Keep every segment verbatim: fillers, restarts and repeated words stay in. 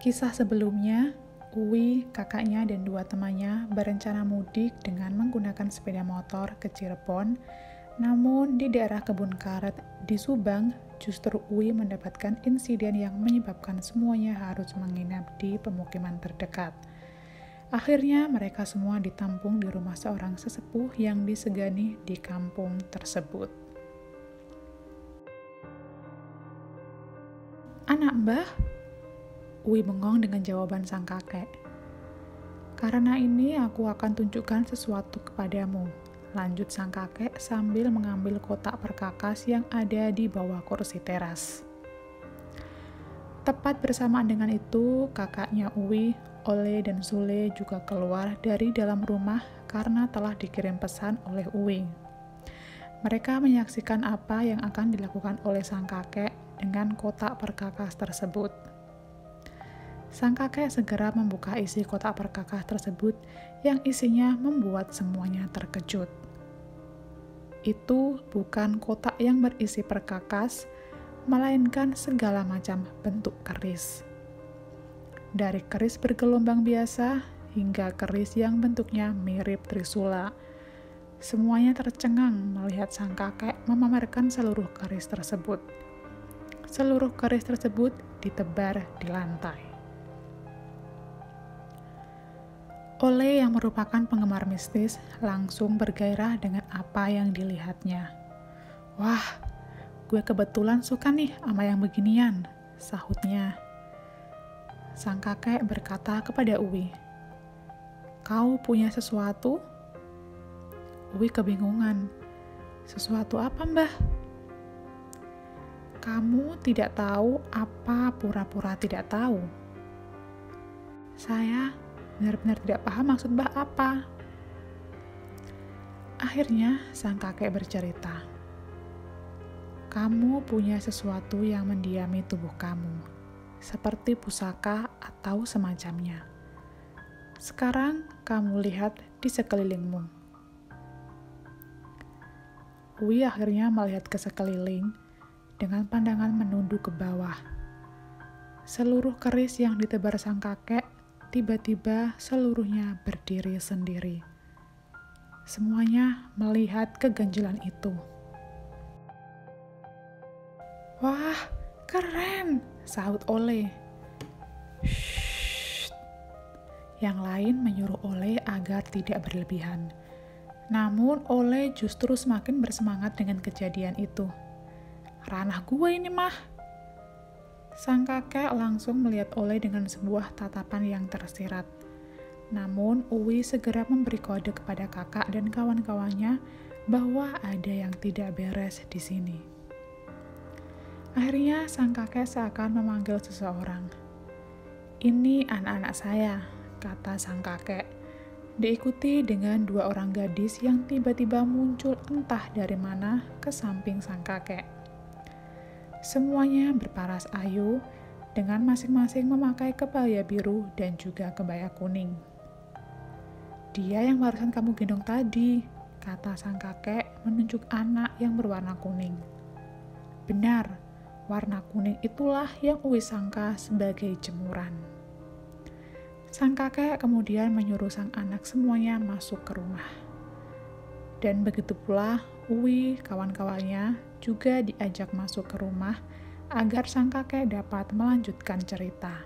Kisah sebelumnya, Uwi, kakaknya, dan dua temannya berencana mudik dengan menggunakan sepeda motor ke Cirebon. Namun, di daerah kebun karet di Subang, justru Uwi mendapatkan insiden yang menyebabkan semuanya harus menginap di pemukiman terdekat. Akhirnya, mereka semua ditampung di rumah seorang sesepuh yang disegani di kampung tersebut. "Anak Mbah?" Uwi bengong dengan jawaban sang kakek. "Karena ini aku akan tunjukkan sesuatu kepadamu," lanjut sang kakek sambil mengambil kotak perkakas yang ada di bawah kursi teras. Tepat bersamaan dengan itu, kakaknya Uwi, Ole, dan Sule juga keluar dari dalam rumah karena telah dikirim pesan oleh Uwi. Mereka menyaksikan apa yang akan dilakukan oleh sang kakek dengan kotak perkakas tersebut. Sang kakek segera membuka isi kotak perkakas tersebut yang isinya membuat semuanya terkejut. Itu bukan kotak yang berisi perkakas, melainkan segala macam bentuk keris. Dari keris bergelombang biasa hingga keris yang bentuknya mirip trisula. Semuanya tercengang melihat sang kakek memamerkan seluruh keris tersebut. Seluruh keris tersebut ditebar di lantai. Ole yang merupakan penggemar mistis langsung bergairah dengan apa yang dilihatnya. "Wah, gue kebetulan suka nih sama yang beginian," sahutnya. Sang kakek berkata kepada Uwi, "Kau punya sesuatu?" Uwi kebingungan. "Sesuatu apa, Mbah?" "Kamu tidak tahu apa pura-pura tidak tahu?" "Saya benar-benar tidak paham maksud Mbah apa." Akhirnya sang kakek bercerita, "Kamu punya sesuatu yang mendiami tubuh kamu, seperti pusaka atau semacamnya. Sekarang kamu lihat di sekelilingmu." Uwi akhirnya melihat ke sekeliling dengan pandangan menunduk ke bawah. Seluruh keris yang ditebar sang kakek tiba-tiba seluruhnya berdiri sendiri. Semuanya melihat keganjilan itu. "Wah, keren!" sahut Ole. "Shh." Yang lain menyuruh Ole agar tidak berlebihan. Namun Ole justru semakin bersemangat dengan kejadian itu. "Ranah gue ini mah." Sang kakek langsung melihat Ole dengan sebuah tatapan yang tersirat. Namun, Uwi segera memberi kode kepada kakak dan kawan-kawannya bahwa ada yang tidak beres di sini. Akhirnya, sang kakek seakan memanggil seseorang. "Ini anak-anak saya," kata sang kakek. Diikuti dengan dua orang gadis yang tiba-tiba muncul entah dari mana ke samping sang kakek. Semuanya berparas ayu, dengan masing-masing memakai kebaya biru dan juga kebaya kuning. "Dia yang barusan kamu gendong tadi," kata sang kakek menunjuk anak yang berwarna kuning. Benar, warna kuning itulah yang Uwi sangka sebagai jemuran. Sang kakek kemudian menyuruh sang anak semuanya masuk ke rumah. Dan begitu pula Uwi, kawan-kawannya juga diajak masuk ke rumah agar sang kakek dapat melanjutkan cerita.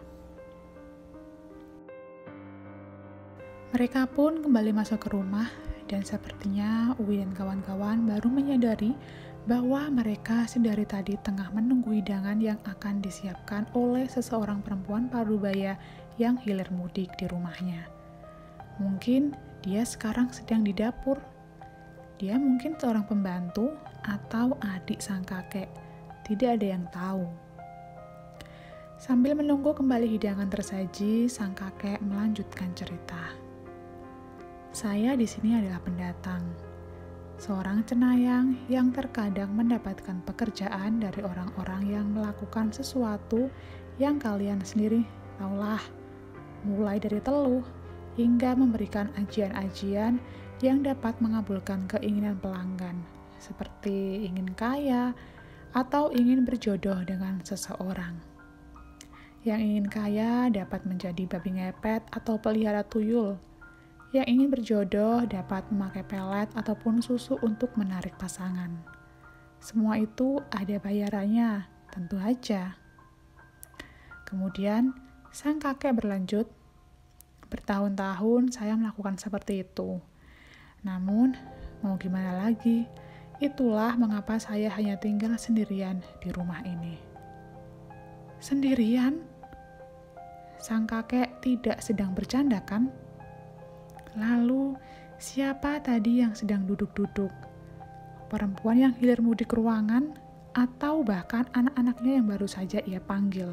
Mereka pun kembali masuk ke rumah dan sepertinya Uwi dan kawan-kawan baru menyadari bahwa mereka sedari tadi tengah menunggu hidangan yang akan disiapkan oleh seseorang perempuan parubaya yang hilir mudik di rumahnya. Mungkin dia sekarang sedang di dapur. Dia mungkin seorang pembantu atau adik sang kakek. Tidak ada yang tahu. Sambil menunggu kembali hidangan tersaji, sang kakek melanjutkan cerita. "Saya di sini adalah pendatang. Seorang cenayang yang terkadang mendapatkan pekerjaan dari orang-orang yang melakukan sesuatu yang kalian sendiri tahulah, mulai dari teluh hingga memberikan ajian-ajian yang dapat mengabulkan keinginan pelanggan, seperti ingin kaya atau ingin berjodoh dengan seseorang. Yang ingin kaya dapat menjadi babi ngepet atau pelihara tuyul. Yang ingin berjodoh dapat memakai pelet ataupun susu untuk menarik pasangan. Semua itu ada bayarannya, tentu aja. Kemudian, sang kakek berlanjut, bertahun-tahun saya melakukan seperti itu. Namun, mau gimana lagi? Itulah mengapa saya hanya tinggal sendirian di rumah ini. Sendirian? Sang kakek tidak sedang bercanda, kan? Lalu, siapa tadi yang sedang duduk-duduk? Perempuan yang hilir mudik ruangan, atau bahkan anak-anaknya yang baru saja ia panggil.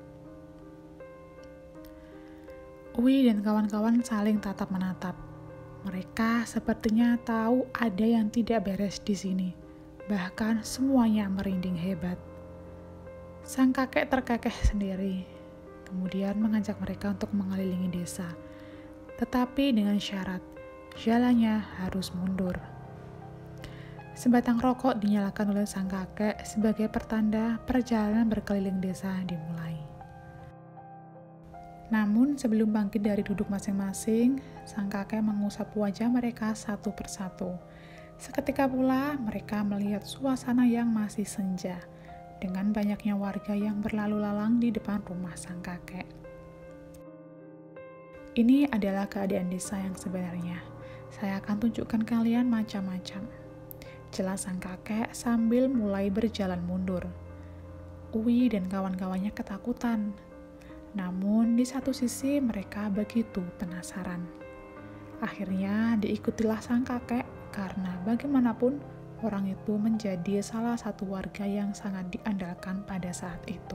Uwi dan kawan-kawan saling tatap menatap. Mereka sepertinya tahu ada yang tidak beres di sini. Bahkan semuanya merinding hebat. Sang kakek terkekeh sendiri, kemudian mengajak mereka untuk mengelilingi desa. Tetapi dengan syarat, jalannya harus mundur. Sebatang rokok dinyalakan oleh sang kakek sebagai pertanda perjalanan berkeliling desa dimulai. Namun sebelum bangkit dari duduk masing-masing, sang kakek mengusap wajah mereka satu persatu. Seketika pula mereka melihat suasana yang masih senja, dengan banyaknya warga yang berlalu lalang di depan rumah sang kakek. Ini adalah keadaan desa yang sebenarnya. Saya akan tunjukkan kalian macam-macam. Jelas sang kakek sambil mulai berjalan mundur. Uwi dan kawan-kawannya ketakutan. Namun di satu sisi mereka begitu penasaran. Akhirnya diikutilah sang kakek karena bagaimanapun orang itu menjadi salah satu warga yang sangat diandalkan pada saat itu.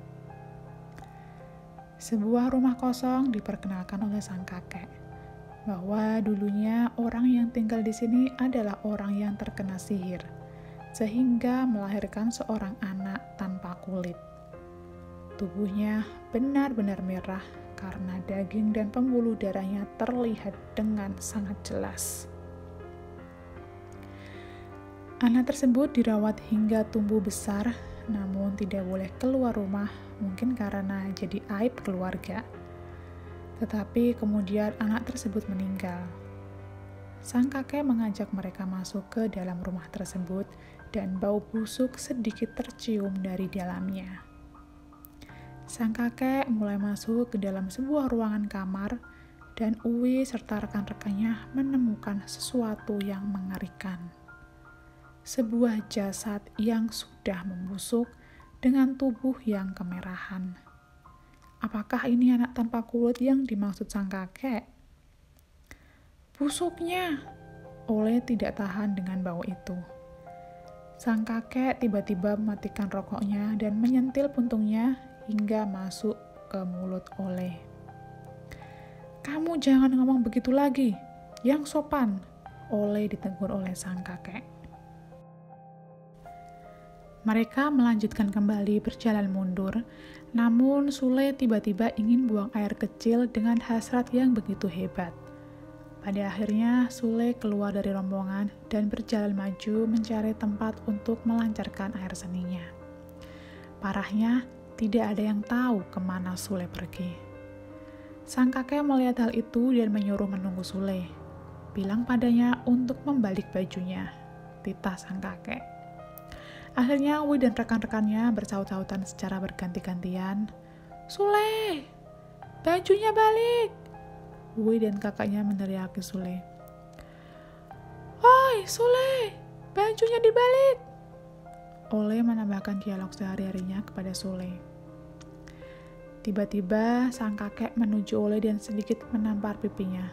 Sebuah rumah kosong diperkenalkan oleh sang kakek, bahwa dulunya orang yang tinggal di sini adalah orang yang terkena sihir, sehingga melahirkan seorang anak tanpa kulit. Tubuhnya benar-benar merah karena daging dan pembuluh darahnya terlihat dengan sangat jelas. Anak tersebut dirawat hingga tumbuh besar, namun tidak boleh keluar rumah, mungkin karena jadi aib keluarga. Tetapi kemudian anak tersebut meninggal. Sang kakek mengajak mereka masuk ke dalam rumah tersebut dan bau busuk sedikit tercium dari dalamnya. Sang kakek mulai masuk ke dalam sebuah ruangan kamar dan Uwi serta rekan-rekannya menemukan sesuatu yang mengerikan. Sebuah jasad yang sudah membusuk dengan tubuh yang kemerahan. Apakah ini anak tanpa kulit yang dimaksud sang kakek? Busuknya, Ole tidak tahan dengan bau itu. Sang kakek tiba-tiba mematikan rokoknya dan menyentil puntungnya hingga masuk ke mulut Ole. Kamu jangan ngomong begitu lagi, yang sopan, Ole ditegur oleh sang kakek. Mereka melanjutkan kembali berjalan mundur, namun Sule tiba-tiba ingin buang air kecil dengan hasrat yang begitu hebat. Pada akhirnya, Sule keluar dari rombongan dan berjalan maju mencari tempat untuk melancarkan air seninya. Parahnya, tidak ada yang tahu kemana Sule pergi. Sang kakek melihat hal itu dan menyuruh menunggu Sule. Bilang padanya untuk membalik bajunya, titah sang kakek. Akhirnya Uwi dan rekan-rekannya bersaut-sautan secara berganti-gantian. Sule, bajunya balik! Uwi dan kakaknya meneriaki Sule. Oi, Sule, bajunya dibalik! Ole menambahkan dialog sehari-harinya kepada Sule. Tiba-tiba sang kakek menuju Ole dan sedikit menampar pipinya.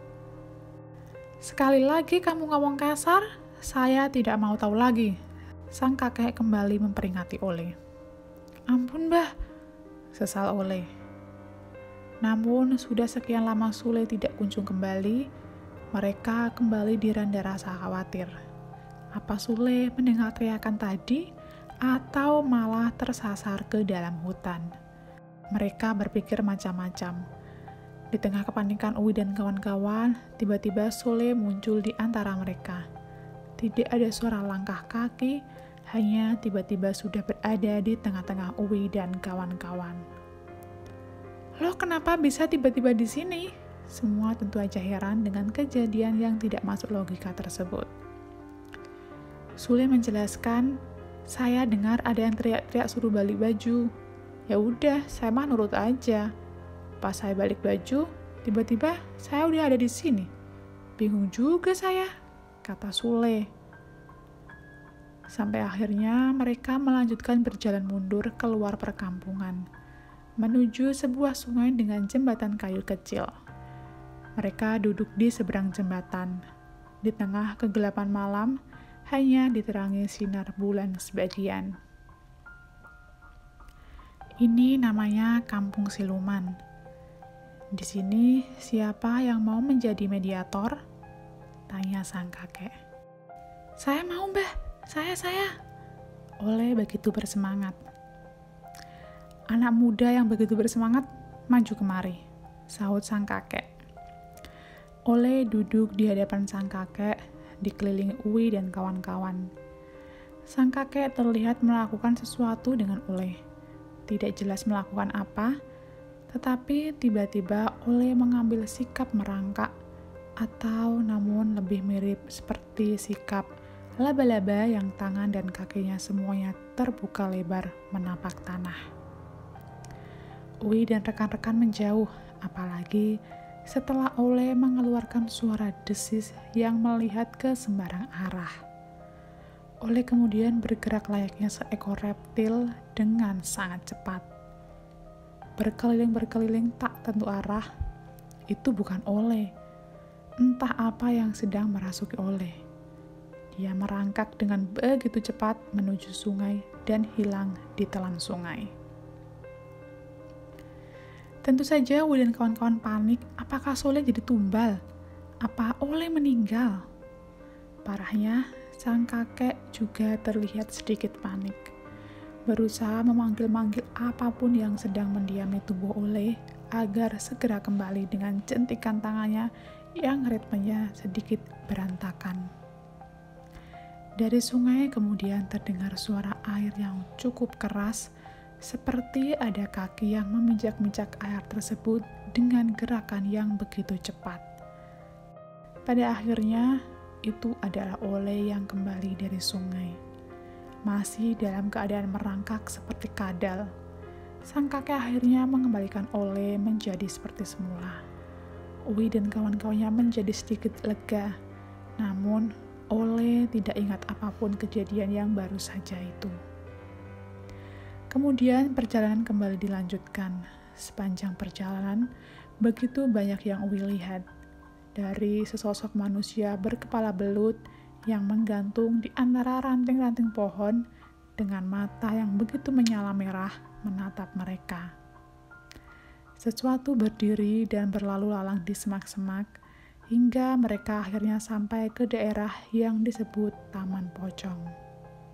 Sekali lagi kamu ngomong kasar, saya tidak mau tahu lagi. Sang kakek kembali memperingati Ole. Ampun, Mbah, sesal Ole. Namun, sudah sekian lama Sule tidak kunjung kembali, mereka kembali diranda rasa khawatir. Apa Sule mendengar teriakan tadi, atau malah tersasar ke dalam hutan? Mereka berpikir macam-macam. Di tengah kepanikan Uwi dan kawan-kawan, tiba-tiba Sule muncul di antara mereka. Tidak ada suara langkah kaki, hanya tiba-tiba sudah berada di tengah-tengah Uwi dan kawan-kawan. "Loh, kenapa bisa tiba-tiba di sini?" Semua tentu aja heran dengan kejadian yang tidak masuk logika tersebut. Sule menjelaskan, "Saya dengar ada yang teriak-teriak suruh balik baju. Ya udah, saya mah nurut aja. Pas saya balik baju, tiba-tiba saya udah ada di sini. Bingung juga saya," kata Sule. Sampai akhirnya mereka melanjutkan berjalan mundur keluar perkampungan, menuju sebuah sungai dengan jembatan kayu kecil. Mereka duduk di seberang jembatan. Di tengah kegelapan malam, hanya diterangi sinar bulan sebagian. Ini namanya Kampung Siluman. Di sini, siapa yang mau menjadi mediator? Tanya sang kakek. "Saya mau, Mbah. Saya, saya." Oleh begitu bersemangat. "Anak muda yang begitu bersemangat, maju kemari," sahut sang kakek. Oleh duduk di hadapan sang kakek, dikelilingi Uwi dan kawan-kawan. Sang kakek terlihat melakukan sesuatu dengan Oleh. Tidak jelas melakukan apa, tetapi tiba-tiba Oleh mengambil sikap merangkak, atau namun lebih mirip seperti sikap laba-laba yang tangan dan kakinya semuanya terbuka lebar menapak tanah. Uwi dan rekan-rekan menjauh, apalagi setelah Oleh mengeluarkan suara desis yang melihat ke sembarang arah. Oleh kemudian bergerak layaknya seekor reptil dengan sangat cepat. Berkeliling-berkeliling tak tentu arah, itu bukan Oleh. Entah apa yang sedang merasuki Oleh. Dia merangkak dengan begitu cepat menuju sungai dan hilang di telan sungai. Tentu saja Uwi dan kawan-kawan panik, apakah Sule jadi tumbal? Apa Oleh meninggal? Parahnya, sang kakek juga terlihat sedikit panik. Berusaha memanggil-manggil apapun yang sedang mendiami tubuh Oleh agar segera kembali dengan jentikan tangannya yang ritmenya sedikit berantakan. Dari sungai kemudian terdengar suara air yang cukup keras, seperti ada kaki yang memijak-mijak air tersebut dengan gerakan yang begitu cepat. Pada akhirnya, itu adalah Oleh yang kembali dari sungai. Masih dalam keadaan merangkak seperti kadal. Sang kakek akhirnya mengembalikan Oleh menjadi seperti semula. Uwi dan kawan-kawannya menjadi sedikit lega. Namun, Oleh tidak ingat apapun kejadian yang baru saja itu. Kemudian perjalanan kembali dilanjutkan. Sepanjang perjalanan, begitu banyak yang Uwi lihat. Dari sesosok manusia berkepala belut yang menggantung di antara ranting-ranting pohon dengan mata yang begitu menyala merah menatap mereka. Sesuatu berdiri dan berlalu lalang di semak-semak hingga mereka akhirnya sampai ke daerah yang disebut Taman Pocong.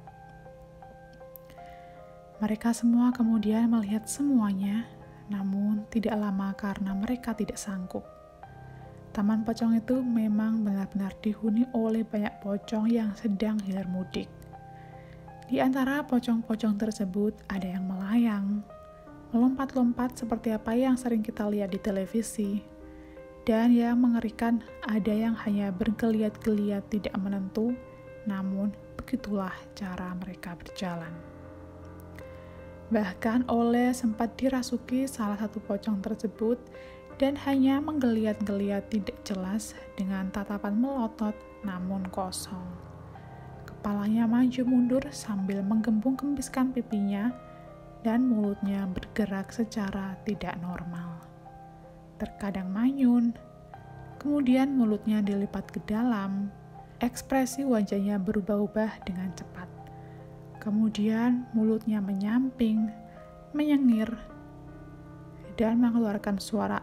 Mereka semua kemudian melihat semuanya, namun tidak lama karena mereka tidak sanggup. Taman Pocong itu memang benar-benar dihuni oleh banyak pocong yang sedang hilir mudik. Di antara pocong-pocong tersebut ada yang melayang, melompat-lompat seperti apa yang sering kita lihat di televisi, dan yang mengerikan ada yang hanya bergeliat-geliat tidak menentu, namun begitulah cara mereka berjalan. Bahkan Oleh sempat dirasuki salah satu pocong tersebut dan hanya menggeliat-geliat tidak jelas dengan tatapan melotot namun kosong. Kepalanya maju mundur sambil menggembung-gembiskan pipinya dan mulutnya bergerak secara tidak normal. Terkadang manyun, kemudian mulutnya dilipat ke dalam, ekspresi wajahnya berubah-ubah dengan cepat. Kemudian mulutnya menyamping, menyengir, dan mengeluarkan suara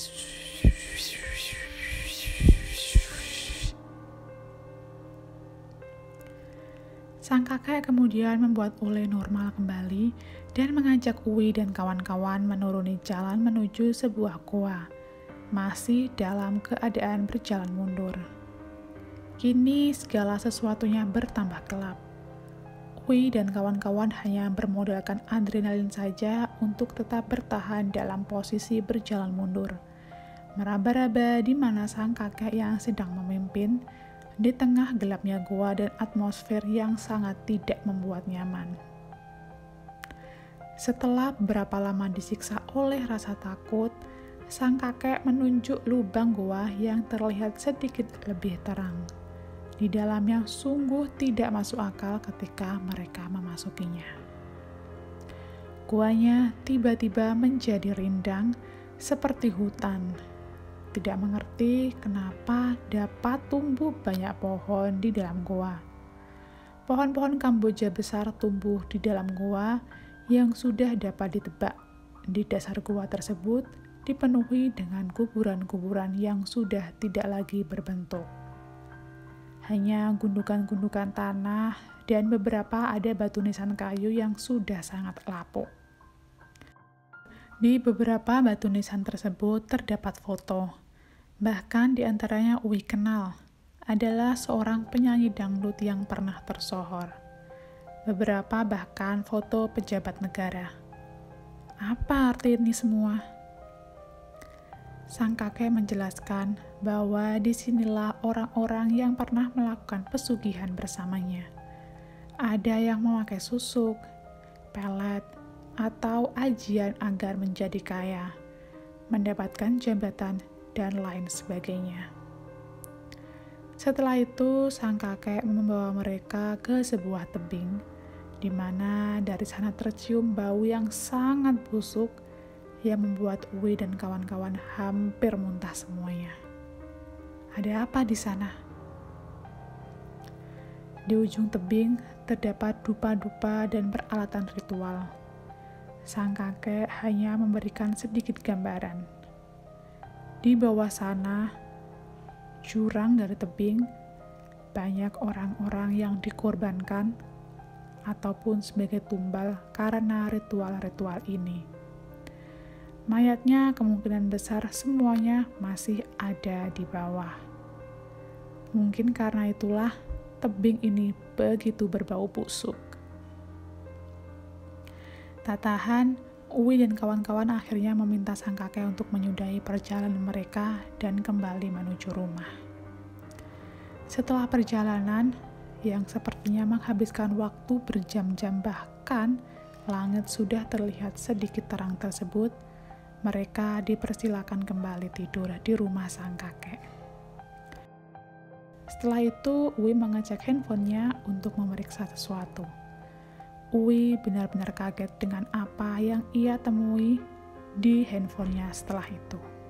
sang kakek kemudian membuat Oleh normal kembali dan mengajak Uwi dan kawan-kawan menuruni jalan menuju sebuah goa, masih dalam keadaan berjalan mundur. Kini segala sesuatunya bertambah gelap. Uwi dan kawan-kawan hanya bermodalkan adrenalin saja untuk tetap bertahan dalam posisi berjalan mundur, meraba-raba di mana sang kakek yang sedang memimpin di tengah gelapnya gua dan atmosfer yang sangat tidak membuat nyaman. Setelah beberapa lama disiksa oleh rasa takut, sang kakek menunjuk lubang gua yang terlihat sedikit lebih terang. Di dalamnya sungguh tidak masuk akal ketika mereka memasukinya. Guanya tiba-tiba menjadi rindang seperti hutan. Tidak mengerti kenapa dapat tumbuh banyak pohon di dalam gua. Pohon-pohon Kamboja besar tumbuh di dalam gua yang sudah dapat ditebak. Di dasar gua tersebut dipenuhi dengan kuburan-kuburan yang sudah tidak lagi berbentuk. Hanya gundukan-gundukan tanah dan beberapa ada batu nisan kayu yang sudah sangat lapuk. Di beberapa batu nisan tersebut terdapat foto. Bahkan di antaranya Uwi kenal, adalah seorang penyanyi dangdut yang pernah tersohor. Beberapa bahkan foto pejabat negara. Apa arti ini semua? Sang kakek menjelaskan bahwa disinilah orang-orang yang pernah melakukan pesugihan bersamanya. Ada yang memakai susuk, pelet, atau ajian agar menjadi kaya, mendapatkan jabatan, dan lain sebagainya. Setelah itu, sang kakek membawa mereka ke sebuah tebing, di mana dari sana tercium bau yang sangat busuk yang membuat Uwi dan kawan-kawan hampir muntah semuanya. Ada apa di sana? Di ujung tebing terdapat dupa-dupa dan peralatan ritual. Sang kakek hanya memberikan sedikit gambaran. Di bawah sana, jurang dari tebing, banyak orang-orang yang dikorbankan ataupun sebagai tumbal karena ritual-ritual ini. Mayatnya kemungkinan besar semuanya masih ada di bawah. Mungkin karena itulah tebing ini begitu berbau busuk. Tak tahan, Uwi dan kawan-kawan akhirnya meminta sang kakek untuk menyudahi perjalanan mereka dan kembali menuju rumah. Setelah perjalanan, yang sepertinya menghabiskan waktu berjam-jam bahkan langit sudah terlihat sedikit terang tersebut, mereka dipersilakan kembali tidur di rumah sang kakek. Setelah itu, Uwi mengecek handphonenya untuk memeriksa sesuatu. Uwi benar-benar kaget dengan apa yang ia temui di handphonenya setelah itu.